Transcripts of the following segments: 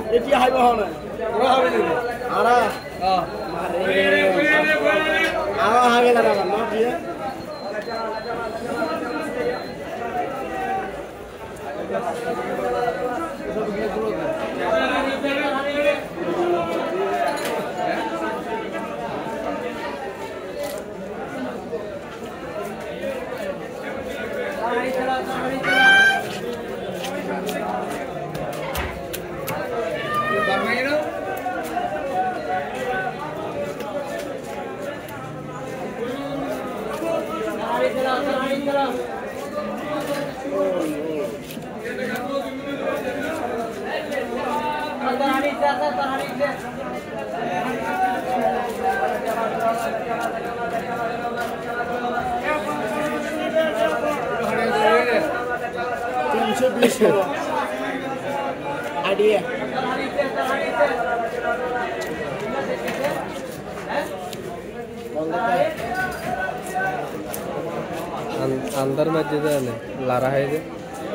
এটি হাইব হন ওরা হবে নি আরা আরা হাগে না না না কি आइडिया अंदर मस्जिद है लारा है जे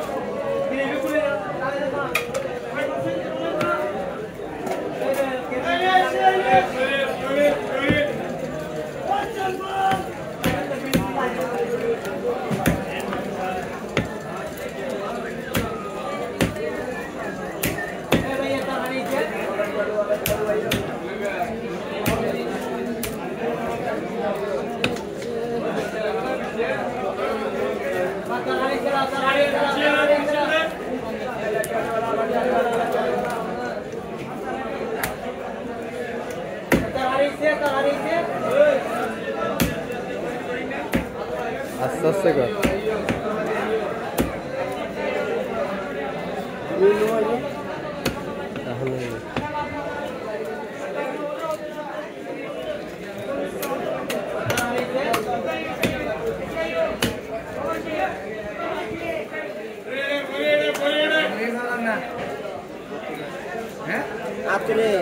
আস্তে আস্তে কর তাহলে आपके लिए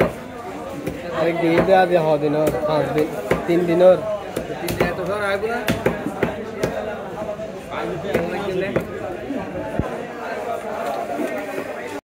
एक दिन दे आज 6 दिन और 5 दिन 3 दिन और 3 दिन तो सर आए बोला